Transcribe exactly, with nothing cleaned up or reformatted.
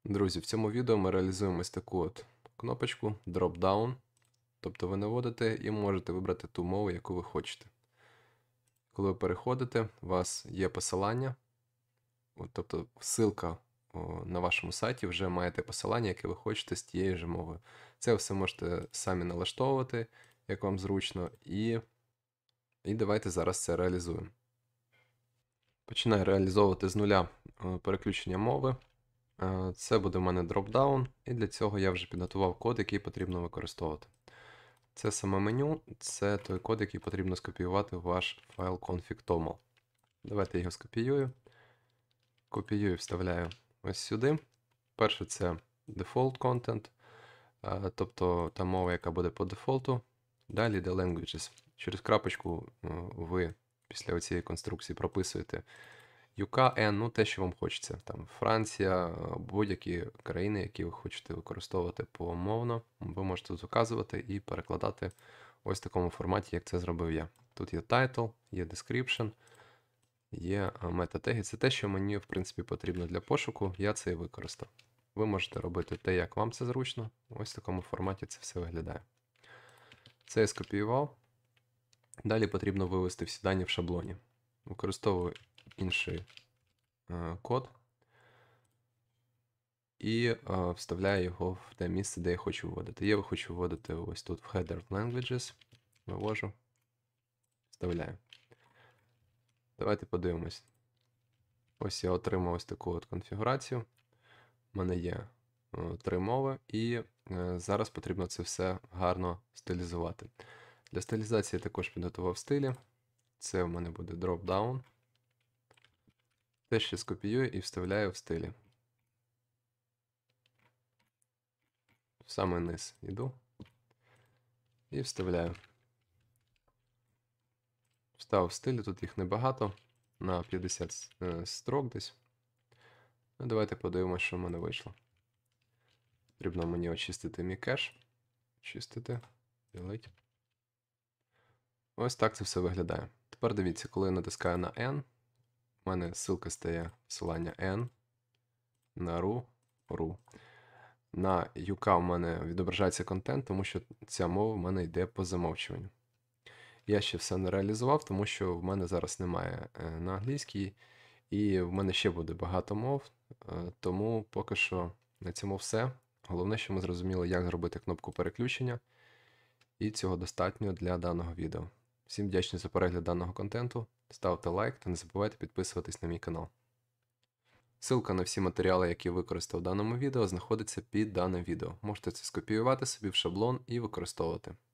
Друзі, в цьому відео ми реалізуємо ось таку от кнопочку Drop-Down. Тобто ви наводите і можете вибрати ту мову, яку ви хочете. Коли ви переходите, у вас є посилання, от, тобто ссылка о, на вашому сайті вже маєте посилання, яке ви хочете з тією ж мовою. Це все можете самі налаштовувати, як вам зручно, і, і давайте зараз це реалізуємо. Починаю реалізовувати з нуля е, переключення мови. Це буде в мене дропдаун, і для цього я вже підготував код, який потрібно використовувати. Це саме меню, це той код, який потрібно скопіювати в ваш файл config.toml. Давайте я його скопіюю. Копіюю і вставляю ось сюди. Перше це default content, тобто та мова, яка буде по дефолту. Далі йде languages. Через крапочку ви після цієї конструкції прописуєте ю ка, N, ну те, що вам хочеться. Там Франція, будь-які країни, які ви хочете використовувати помовно, ви можете тут указувати і перекладати ось в такому форматі, як це зробив я. Тут є title, є description, є метатеги. Це те, що мені, в принципі, потрібно для пошуку, я це і використав. Ви можете робити те, як вам це зручно. Ось в такому форматі це все виглядає. Це я скопіював. Далі потрібно вивести всі дані в шаблоні. Використовую інший е, код і е, вставляю його в те місце, де я хочу вводити. Я хочу вводити ось тут в header languages. Вивожу, вставляю. Давайте подивимось. Ось я отримав ось таку от конфігурацію. У мене є е, три мови, і е, зараз потрібно це все гарно стилізувати. Для стилізації я також підготував стилі. Це в мене буде drop-down. Те ще скопіюю і вставляю в стилі. В самий низ йду і вставляю. Вставив стилі, тут їх небагато, на п'ятдесят строк десь. Ну, давайте подивимося, що в мене вийшло. Потрібно мені очистити мій кеш. Очистити, delete. Ось так це все виглядає. Тепер дивіться, коли я натискаю на N, у мене ссылка стає посилання N, на ru, ru. На ю ка у мене відображається контент, тому що ця мова в мене йде по замовчуванню. Я ще все не реалізував, тому що в мене зараз немає на англійській, і в мене ще буде багато мов, тому поки що на цьому все. Головне, що ми зрозуміли, як зробити кнопку переключення, і цього достатньо для даного відео. Всім вдячний за перегляд даного контенту, ставте лайк та не забувайте підписуватись на мій канал. Ссылка на всі матеріали, які я використав в даному відео, знаходиться під даним відео. Можете це скопіювати собі в шаблон і використовувати.